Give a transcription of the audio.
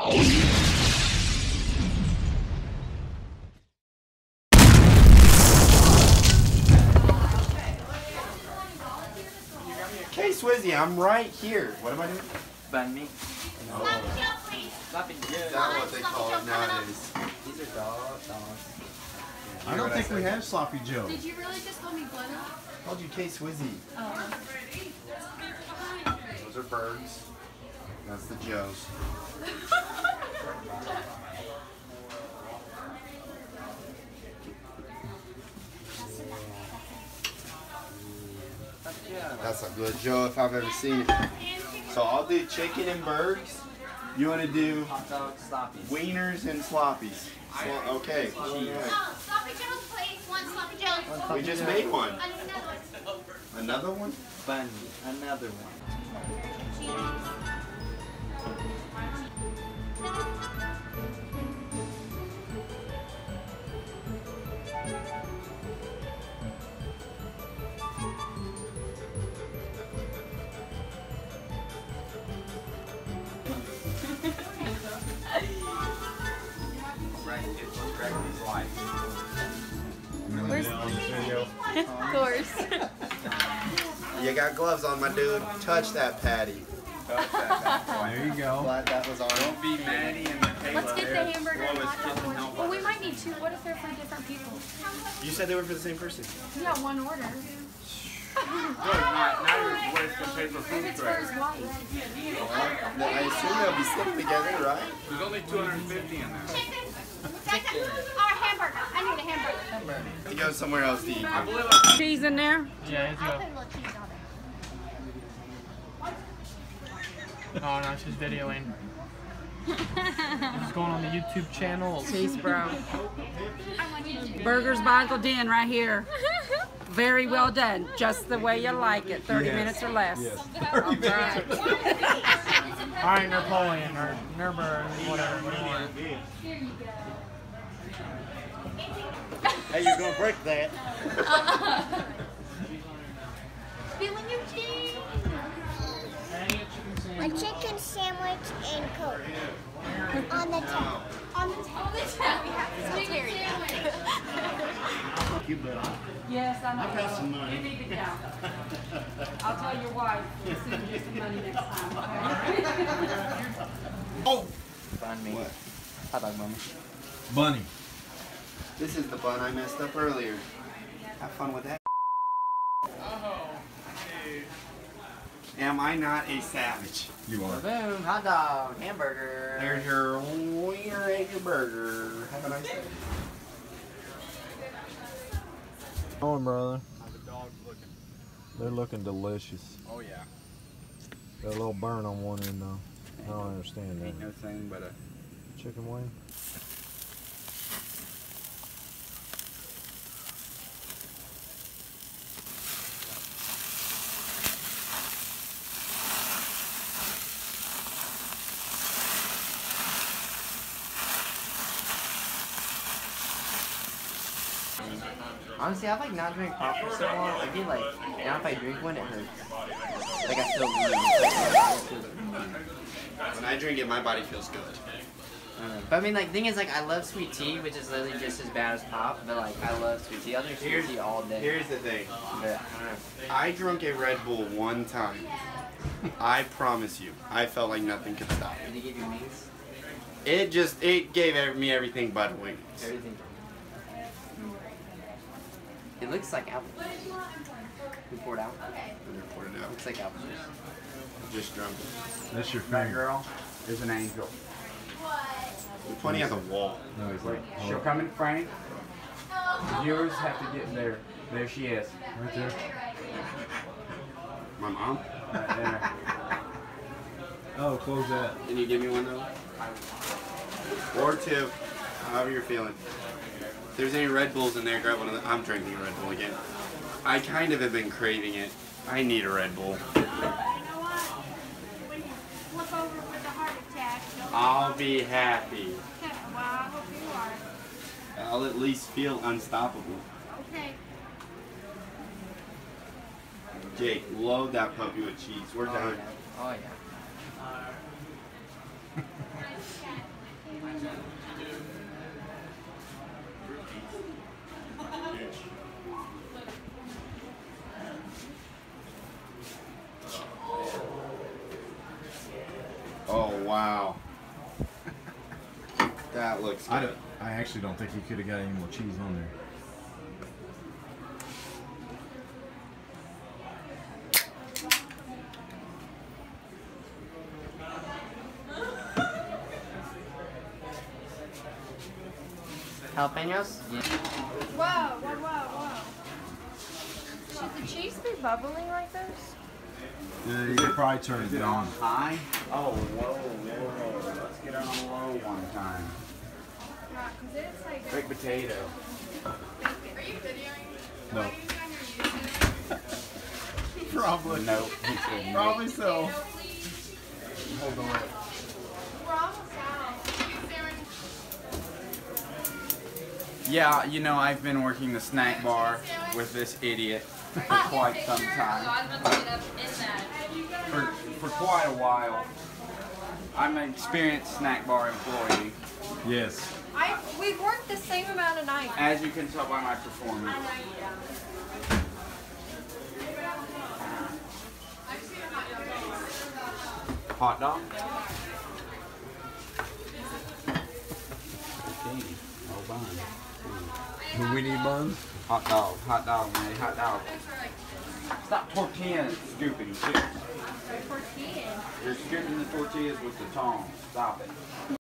Okay, Swizzy, I'm right here. What am I doing? Banh mi. No. Sloppy Joe. Is that what they call it nowadays? These are dogs. I don't think we have Sloppy Joe. Did you really just call me Butter? I called you K Swizzy. Oh. Those are birds. That's the Joes. That's a good Joe if I've ever seen it. So I'll do chicken and burgers. You want to do Hot dogs, sloppies. wieners and sloppies. Okay. Oh, Sloppy Joe's, please. One Sloppy Joe's. We just made one. Another one. Another one? Banh mi. Another one. Where's Of course. You got gloves on, my dude. Touch that patty. There you go. Glad that was on. Don't be Maddie and Michaela. Let's get the hamburger and Lois hot getting dog. help. Well, we might need two. What if they're for different people? You said they were for the same person. Yeah, one order. Good, now you're wasting paper If food it's for trays. his wife. Well, I assume they'll be sitting together, right? There's only 250 in there. Or a hamburger. I need a hamburger. He goes somewhere else to eat. I believe I Cheese in there? Yeah, I'll put a little cheese on oh no, she's videoing. This is going on the YouTube channel. Cheese, bro. it. Burgers by Uncle Dan right here. Very well done. Just the way you like it. 30 minutes or less. All right. Alright, Napoleon or Nuremberg, whatever. Hey, you're gonna break that. Feeling your cheese. A chicken sandwich and Coke. On the top. On the top. We have to carry Yes, I know. I've got some money. You need to go. I'll tell your wife to send you some money next time, okay? Oh! Banh mi. What? Hot dog mama. Bunny. This is the bun I messed up earlier. Have fun with that. Am I not a savage? You are. Boom, hot dog, hamburger. There's your wiener and your burger. Have a nice day. On, brother. How the dog's looking. They're looking delicious. Oh yeah. Got a little burn on one end though. I don't understand Ain't that. no thing but a Chicken wing? Honestly, I've like not drank pop for so long. I get like, now if I drink one, it hurts. Like I feel weird. When I drink it, my body feels good. But I mean, like, thing is, like, I love sweet tea, which is literally just as bad as pop. But like, I love sweet tea. I'll drink sweet tea all day. Here's the thing. But I don't know. I drank a Red Bull one time. I promise you, I felt like nothing could stop Did it. he give you wings? It gave me everything but wings. Everything. It looks like apple juice. We poured out. Pour it out. Looks like apple juice. Just drunk it. That's your that favorite. girl is an angel. We're pointing at the wall. No, he's like, She'll come in frame. The viewers have to get there. There she is. right there. My mom? Right there. Oh, close that. Can you give me one though? Or two, however you're feeling. If there's any Red Bulls in there, grab one of them. I'm drinking a Red Bull again. I kind of have been craving it. I need a Red Bull. You know what? When you flip over with a heart attack, I'll be happy. well, I hope you are. I'll at least feel unstoppable. Okay. Jake, load that puppy with cheese. We're done. Oh yeah. Oh wow. That looks good. I actually don't think you could have got any more cheese on there. Jalapenos? Yeah. Whoa, whoa, whoa, whoa. Should the cheese be bubbling like this? Yeah, you could probably turn it down. High? Oh, whoa. Let's get on low one time. Right, 'cause it's like Baked potato. Are you videoing? No. Are you on your YouTube? Probably. Nope. he couldn't. Probably so. Hold on. We're almost out. Yeah, you know, I've been working the snack bar with this idiot for quite some time. For quite a while. I'm an experienced snack bar employee, Yes. We've worked the same amount of nights. as you can tell by my performance. Hot dog? Okay, no bun. Do we need buns? Hot dog, man, hot dog. Stop tortilla scooping, too. Tortillas. You're scooping the tortillas with the tongs. Stop it.